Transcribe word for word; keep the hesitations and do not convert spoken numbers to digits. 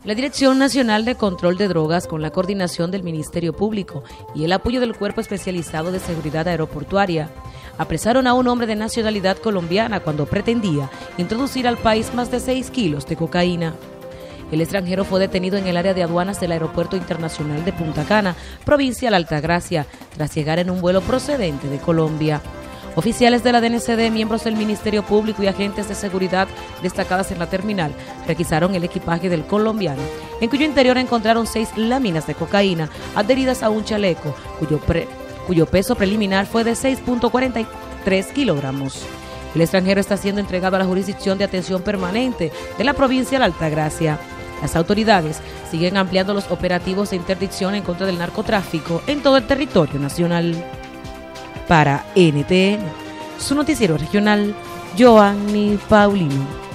La Dirección Nacional de Control de Drogas, con la coordinación del Ministerio Público y el apoyo del Cuerpo Especializado de Seguridad Aeroportuaria, apresaron a un hombre de nacionalidad colombiana cuando pretendía introducir al país más de seis kilos de cocaína. El extranjero fue detenido en el área de aduanas del Aeropuerto Internacional de Punta Cana, provincia de la Altagracia, tras llegar en un vuelo procedente de Colombia. Oficiales de la D N C D, miembros del Ministerio Público y agentes de seguridad destacadas en la terminal requisaron el equipaje del colombiano, en cuyo interior encontraron seis láminas de cocaína adheridas a un chaleco, cuyo, pre, cuyo peso preliminar fue de seis punto cuarenta y tres kilogramos. El extranjero está siendo entregado a la jurisdicción de atención permanente de la provincia de la Altagracia. Las autoridades siguen ampliando los operativos de interdicción en contra del narcotráfico en todo el territorio nacional. Para N T N, su noticiero regional, Joanny Paulino.